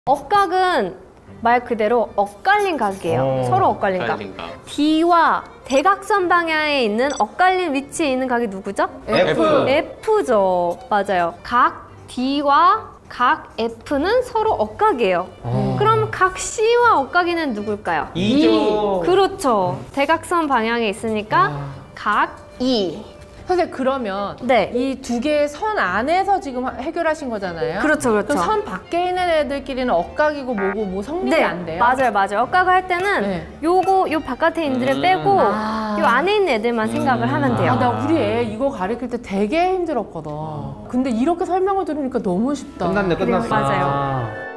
억각은 말 그대로 엇갈린 각이에요. 서로 엇갈린 각. D와 대각선 방향에 있는 엇갈린 위치에 있는 각이 누구죠? F. F죠. 맞아요. 각 D와 각 F는 서로 엇각이에요. 그럼 각 C와 엇각이는 누굴까요? E죠. 그렇죠. 대각선 방향에 있으니까 각 E. 선생님 그러면 네. 이 두 개의 선 안에서 지금 해결하신 거잖아요. 그렇죠, 그렇죠. 그럼 선 밖에 있는 애들끼리는 엇각이고 뭐고 뭐 성립이 네, 안 돼요? 맞아요, 맞아요. 엇각을 할 때는 네. 요 바깥에 있는 애들을 빼고 요 안에 있는 애들만 생각을 하면 돼요. 나 우리 애 이거 가르칠 때 되게 힘들었거든. 근데 이렇게 설명을 들으니까 너무 쉽다. 끝났네, 끝났어. 맞아요.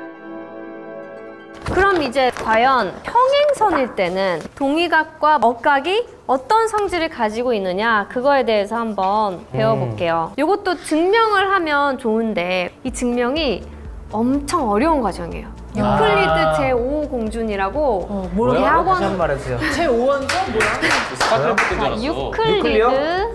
그럼 이제 과연 평행선일 때는 동의각과 억각이 어떤 성질을 가지고 있느냐 그거에 대해서 한번 배워볼게요. 이것도 증명을 하면 좋은데 이 증명이 엄청 어려운 과정이에요. 유클리드 제5공준이라고 뭐야? 다시 한 번 말해주세요. 제5원조 뭐야? 자, 유클리드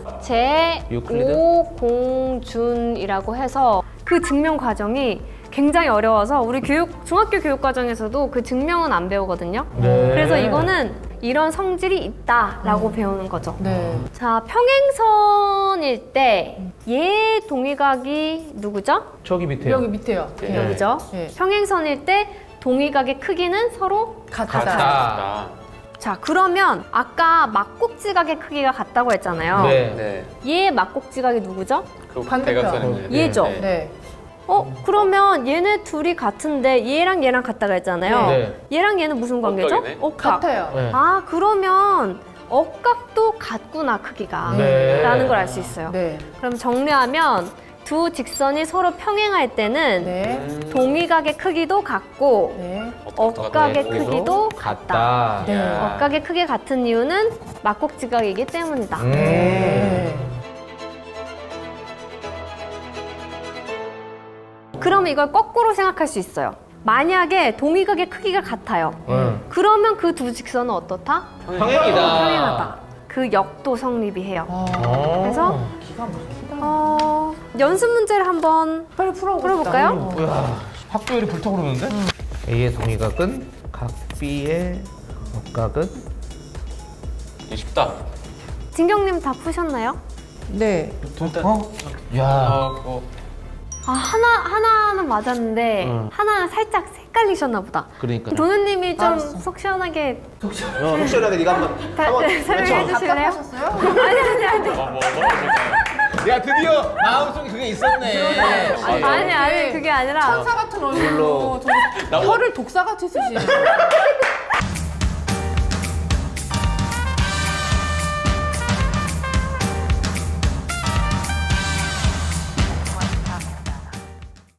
제5공준이라고 해서 그 증명 과정이 굉장히 어려워서 우리 중학교 교육 과정에서도 그 증명은 안 배우거든요. 네. 그래서 이거는 이런 성질이 있다라고 배우는 거죠. 네. 자, 평행선일 때 얘 동의각이 누구죠? 저기 밑에요. 여기 밑에요. 네. 여기죠. 네. 평행선일 때 동의각의 크기는 서로 같다. 자, 그러면 아까 막곡지각의 크기가 같다고 했잖아요. 네. 얘 막곡지각이 누구죠? 반대편. 얘죠. 네. 그러면 얘네 둘이 같은데 얘랑 얘랑 같다고 했잖아요. 네. 얘랑 얘는 무슨 관계죠? 억각. 같아요. 네. 아, 그러면 억각도 같구나, 크기가. 네. 라는 걸 알 수 있어요. 네. 그럼 정리하면 두 직선이 서로 평행할 때는 네. 동의각의 크기도 같고 네. 억각의 크기도 같다. 네. 억각의 크기 같은 이유는 막곡지각이기 때문이다. 네. 그럼 이걸 거꾸로 생각할 수 있어요. 만약에 동의각의 크기가 같아요. 그러면 그 두 직선은 어떻다? 평행이다. 평행하다. 그 역도 성립이 해요. 그래서 기가 막히다. 연습 문제를 한번 빨리 풀어볼까요? 뭐야? 학교일이 불타오르는데? A의 동의각은 각 B의 억각은? 쉽다. 진경님 다 푸셨나요? 네. 야. 하나는 맞았는데 하나는 살짝 헷갈리셨나 보다. 그러니까. 도누님이 좀 속 시원하게 속 시원하게 네가 한번 설명해 주실래요? 아니. 야, 드디어 마음속에 그게 있었네. 아니, 그게 아니라 천사 같은 얼굴로 혀를 독사같이 쓰시는